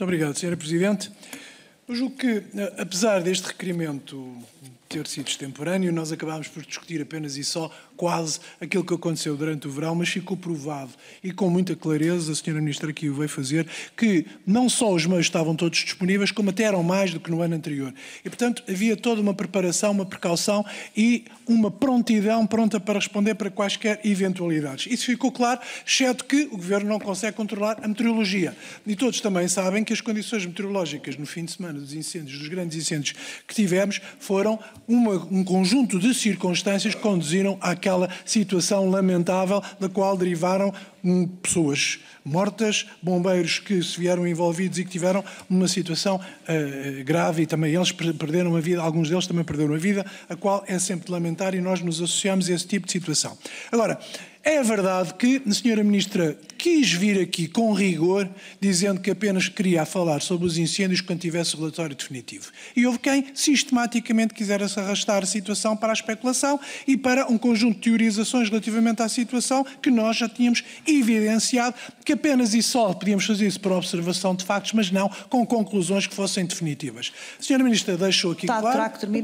Muito obrigado, Sra. Presidente. Eu julgo que, apesar deste requerimento ter sido extemporâneo, nós acabámos por discutir apenas e só quase aquilo que aconteceu durante o verão, mas ficou provado e com muita clareza, a Sra. Ministra aqui o veio fazer, que não só os meios estavam todos disponíveis, como até eram mais do que no ano anterior. E, portanto, havia toda uma preparação, uma precaução e uma prontidão pronta para responder para quaisquer eventualidades. Isso ficou claro, exceto que o Governo não consegue controlar a meteorologia. E todos também sabem que as condições meteorológicas no fim de semana dos incêndios, dos grandes incêndios que tivemos, foram um conjunto de circunstâncias que conduziram àquela situação lamentável da qual derivaram pessoas mortas, bombeiros que se vieram envolvidos e que tiveram uma situação grave e também eles perderam a vida, alguns deles também perderam a vida, a qual é sempre de lamentar e nós nos associamos a esse tipo de situação. Agora, é verdade que a Sra. Ministra quis vir aqui com rigor, dizendo que apenas queria falar sobre os incêndios quando tivesse o relatório definitivo. E houve quem sistematicamente quisesse arrastar a situação para a especulação e para um conjunto de teorizações relativamente à situação que nós já tínhamos evidenciado que apenas e só podíamos fazer isso por observação de factos, mas não com conclusões que fossem definitivas. A Sra. Ministra deixou aqui claro...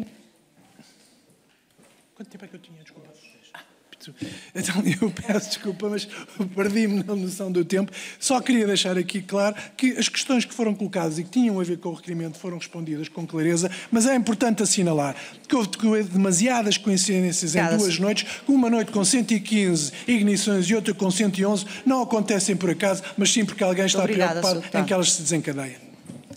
Quanto tempo é que eu tinha? Desculpa. Então, eu peço desculpa, mas perdi-me na noção do tempo. Só queria deixar aqui claro que as questões que foram colocadas e que tinham a ver com o requerimento foram respondidas com clareza, mas é importante assinalar que houve demasiadas coincidências em duas noites, uma noite com 115 ignições e outra com 111, não acontecem por acaso, mas sim porque alguém está preocupado em que elas se desencadeiem.